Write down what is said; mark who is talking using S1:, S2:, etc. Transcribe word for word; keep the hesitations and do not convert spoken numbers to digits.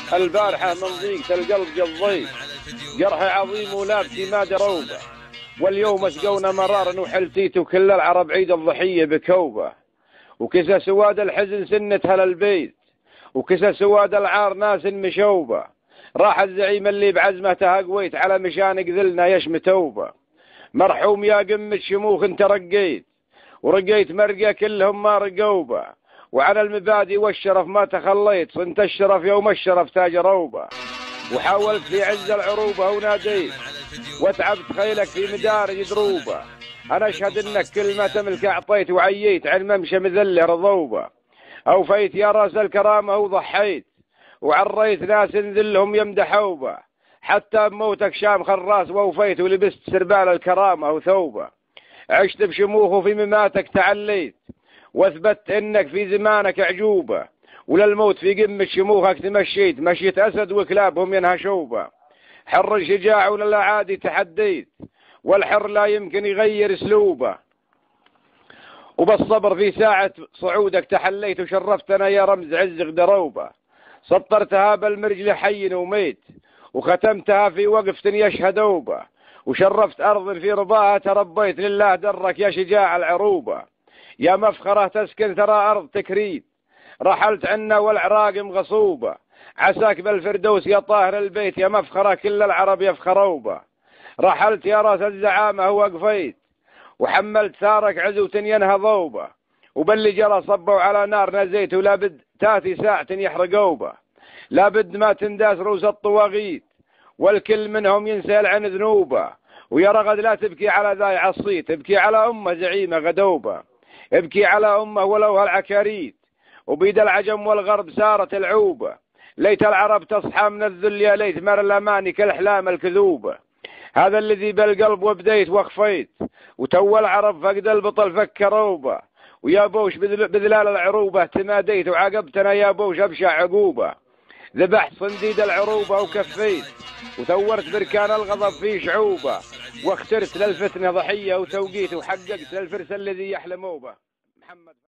S1: البارحة من ضيقة القلب قضيت، جرح عظيم ولابتي ما دروبه، واليوم اسقونا مرارا وحلتيت وكل العرب عيد الضحية بكوبه، وكسى سواد الحزن سنتها للبيت، وكسى سواد العار ناس مشوبه، راح الزعيم اللي بعزمته قويت على مشان قذلنا يشم توبه، مرحوم يا قمة شموخ انت رقيت، ورقيت مرقى كلهم ما رقوبه، وعلى المبادئ والشرف ما تخليت، صنت الشرف يوم الشرف تاج روبه، وحاولت في عز العروبه وناديت، وتعبت خيلك في مدارج دروبه، انا اشهد انك كل ما تملك اعطيت، وعييت عن ممشى مذله رضوبه، اوفيت يا راس الكرامه وضحيت، وعريت ناس ذلهم يمدحوبه، حتى بموتك شام خراس ووفيت، ولبست سربال الكرامه وثوبه، عشت بشموخ وفي مماتك تعليت، واثبت انك في زمانك عجوبه، وللموت في قمه شموخك تمشيت، مشيت اسد وكلابهم ينهشوبه، حر الشجاع وللأعادي تحديت، والحر لا يمكن يغير اسلوبه، وبالصبر في ساعة صعودك تحليت، وشرفتنا يا رمز عز غدروبه، سطرتها بالمرجل حي وميت، وختمتها في وقف يشهدوبه، وشرفت أرض في رضاها تربيت، لله درك يا شجاع العروبة، يا مفخرة تسكن ترى أرض تكريت، رحلت عنا والعراق مغصوبة، عساك بالفردوس يا طاهر البيت، يا مفخرة كل العرب يفخروبه، رحلت يا راس الزعامة وقفيت، وحملت ثارك عزوة ينهضوبه، وباللي جرى صبوا على نار نزيت، ولابد تاتي ساعة يحرقوبه، لابد ما تنداس رؤوس الطواغيت، والكل منهم ينسال عن ذنوبه، ويا رغد لا تبكي على ذا يعصيت، ابكي على أمه زعيمة غدوبة، ابكي على أمه ولو هالعكاريت، وبيد العجم والغرب سارت العوبة، ليت العرب تصحى من الذل، يا ليت مر الأماني كالأحلام الكذوبة، هذا الذي بالقلب وبديت وخفيت، وتو العرب فقد البطل فكروبه، ويا بوش بذلال العروبة تماديت، وعاقبتنا يا بوش أبشع عقوبة، ذبحت صنديد العروبة وكفيت، وثورت بركان الغضب في شعوبة، واخترت للفتنة ضحية وتوقيت، وحققت للفرس الذي يحلموبه. محمد